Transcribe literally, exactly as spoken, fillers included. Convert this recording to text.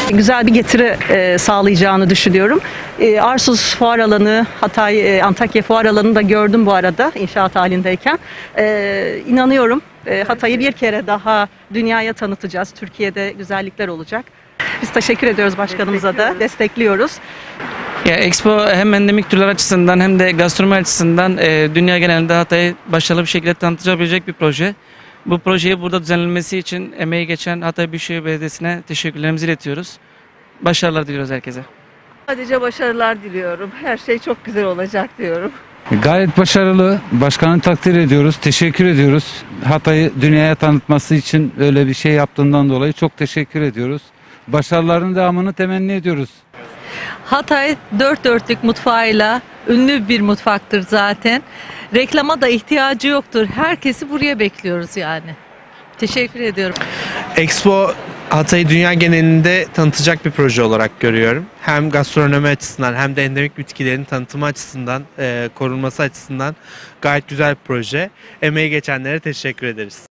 Güzel bir getiri e, sağlayacağını düşünüyorum. E, Arsuz Fuar Alanı, Hatay, e, Antakya Fuar Alanı'nı da gördüm bu arada inşaat halindeyken. E, inanıyorum e, Hatay'ı bir kere daha dünyaya tanıtacağız. Türkiye'de güzellikler olacak. Biz teşekkür ediyoruz başkanımıza da, destekliyoruz. Ya Expo hem endemik türler açısından hem de gastronomi açısından e, dünya genelinde Hatay'ı başarılı bir şekilde tanıtabilecek bir proje. Bu projeyi burada düzenlenmesi için emeği geçen Hatay Büyükşehir Belediyesi'ne teşekkürlerimizi iletiyoruz. Başarılar diliyoruz herkese. Sadece başarılar diliyorum. Her şey çok güzel olacak diyorum. Gayet başarılı. Başkanı takdir ediyoruz. Teşekkür ediyoruz. Hatay'ı dünyaya tanıtması için öyle bir şey yaptığından dolayı çok teşekkür ediyoruz. Başarıların devamını temenni ediyoruz. Hatay dört dörtlük mutfağıyla ünlü bir mutfaktır zaten. Reklama da ihtiyacı yoktur. Herkesi buraya bekliyoruz yani. Teşekkür ediyorum. Expo Hatay'ı dünya genelinde tanıtacak bir proje olarak görüyorum. Hem gastronomi açısından hem de endemik bitkilerin tanıtımı açısından, e, korunması açısından gayet güzel bir proje. Emeği geçenlere teşekkür ederiz.